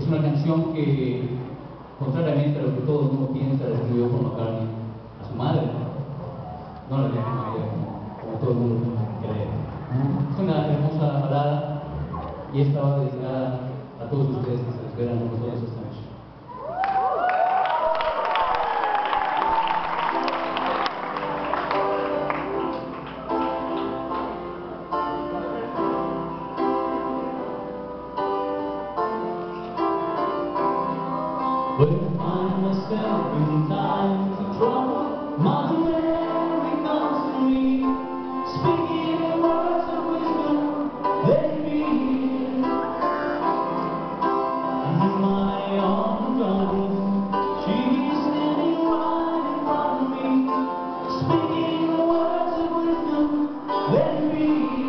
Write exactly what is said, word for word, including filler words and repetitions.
Es una canción que, contrariamente a lo que todo el mundo piensa, la escribió Paul McCartney a su madre. No la dejan a ella como, como todo el mundo cree. Es una hermosa balada y esta va dedicada a todos ustedes que se esperan con todos esta noche. When I find myself in times of trouble, Mother Mary comes to me, speaking words of wisdom, let me hear. And in my own darkness, she's standing right in front of me, speaking words of wisdom, let me hear.